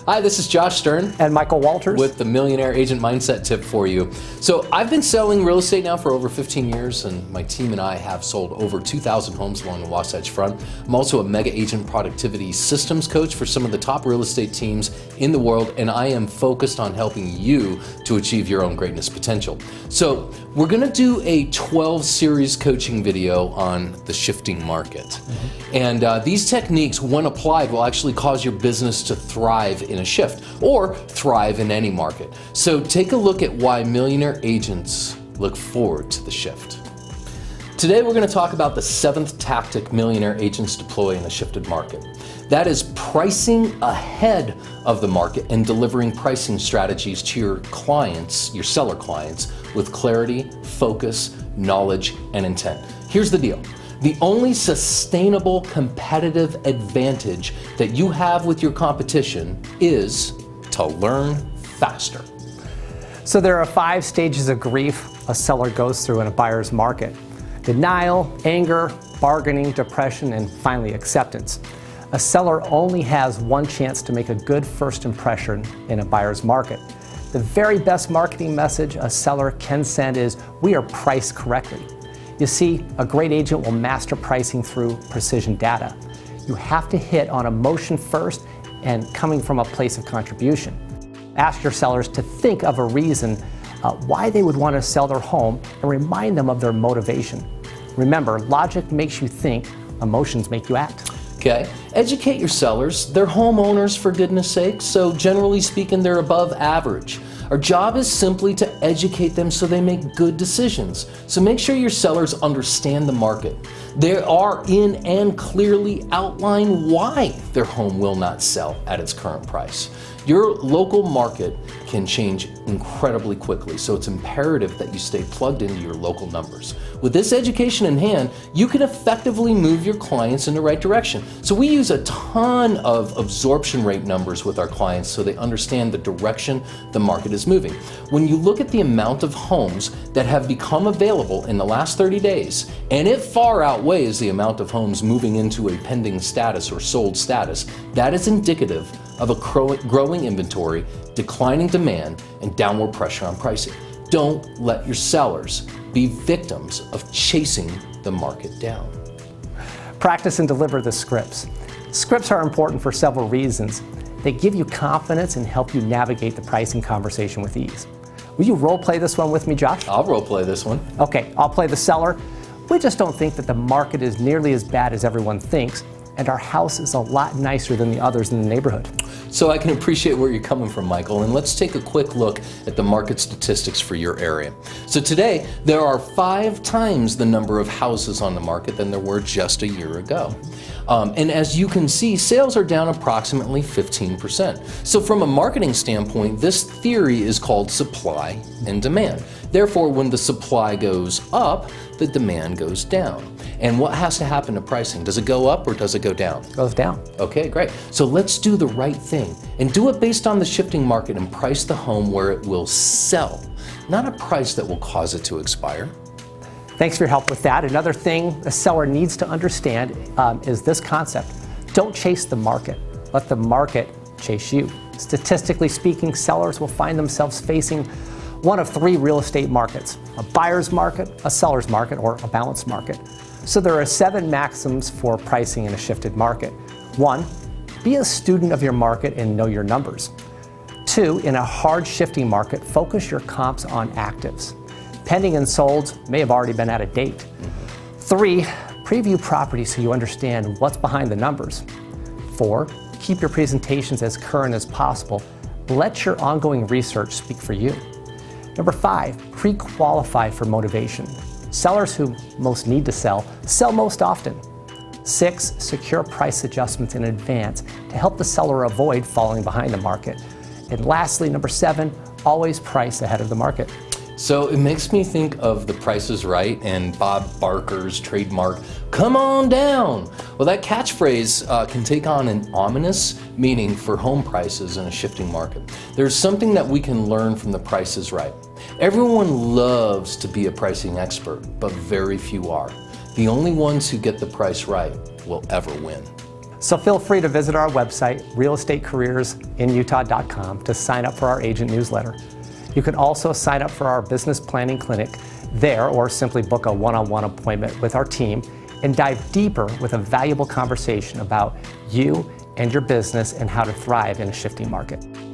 Hi, this is Josh Stern. And Michael Walters. With the Millionaire Agent Mindset Tip for you. So I've been selling real estate now for over 15 years, and my team and I have sold over 2,000 homes along the Wasatch Front. I'm also a mega agent productivity systems coach for some of the top real estate teams in the world, and I am focused on helping you to achieve your own greatness potential. So we're gonna do a 12 series coaching video on the shifting market. And these techniques, when applied, will actually cause your business to thrive in a shift or thrive in any market. So take a look at why millionaire agents look forward to the shift. Today we're going to talk about the 7th tactic millionaire agents deploy in a shifted market. That is pricing ahead of the market and delivering pricing strategies to your clients, your seller clients, with clarity, focus, knowledge, and intent. Here's the deal. The only sustainable competitive advantage that you have with your competition is to learn faster. So there are 5 stages of grief a seller goes through in a buyer's market: denial, anger, bargaining, depression, and finally acceptance. A seller only has one chance to make a good first impression in a buyer's market. The very best marketing message a seller can send is, "We are priced correctly." You see, a great agent will master pricing through precision data. You have to hit on emotion first and coming from a place of contribution. Ask your sellers to think of a reason why they would want to sell their home and remind them of their motivation. Remember, logic makes you think, emotions make you act. Okay, educate your sellers. They're homeowners, for goodness sake, so generally speaking, they're above average. Our job is simply to educate them so they make good decisions. So make sure your sellers understand the market. They are in and clearly outline why their home will not sell at its current price. Your local market can change incredibly quickly, so it's imperative that you stay plugged into your local numbers. With this education in hand, you can effectively move your clients in the right direction. So we use a ton of absorption rate numbers with our clients so they understand the direction the market is moving. When you look at the amount of homes that have become available in the last 30 days, and it far outweighs the amount of homes moving into a pending status or sold status, that is indicative of a growing inventory, declining demand, and downward pressure on pricing. Don't let your sellers be victims of chasing the market down. Practice and deliver the scripts. Scripts are important for several reasons. They give you confidence and help you navigate the pricing conversation with ease. Will you role play this one with me, Josh? I'll role play this one. Okay, I'll play the seller. We just don't think that the market is nearly as bad as everyone thinks, and our house is a lot nicer than the others in the neighborhood. So I can appreciate where you're coming from, Michael, and let's take a quick look at the market statistics for your area. So today, there are 5 times the number of houses on the market than there were just a year ago. And as you can see, sales are down approximately 15%. So from a marketing standpoint, this theory is called supply and demand. Therefore, when the supply goes up, the demand goes down. And what has to happen to pricing? Does it go up or does it go down? It goes down. Okay, great. So let's do the right thing and do it based on the shifting market and price the home where it will sell, not a price that will cause it to expire. Thanks for your help with that. Another thing a seller needs to understand is this concept. Don't chase the market. Let the market chase you. Statistically speaking, sellers will find themselves facing one of 3 real estate markets: a buyer's market, a seller's market, or a balanced market. So there are 7 maxims for pricing in a shifted market. 1, be a student of your market and know your numbers. 2, in a hard shifting market, focus your comps on actives. Pending and solds may have already been out of date. 3, preview properties so you understand what's behind the numbers. 4, keep your presentations as current as possible. Let your ongoing research speak for you. Number 5, pre-qualify for motivation. Sellers who most need to sell most often. 6, secure price adjustments in advance to help the seller avoid falling behind the market. And lastly, number 7, always price ahead of the market. So it makes me think of The Price is Right and Bob Barker's trademark, "Come on down." Well, that catchphrase can take on an ominous meaning for home prices in a shifting market. There's something that we can learn from The Price is Right. Everyone loves to be a pricing expert, but very few are. The only ones who get the price right will ever win. So feel free to visit our website, realestatecareersinutah.com, to sign up for our agent newsletter. You can also sign up for our business planning clinic there, or simply book a one-on-one appointment with our team and dive deeper with a valuable conversation about you and your business and how to thrive in a shifting market.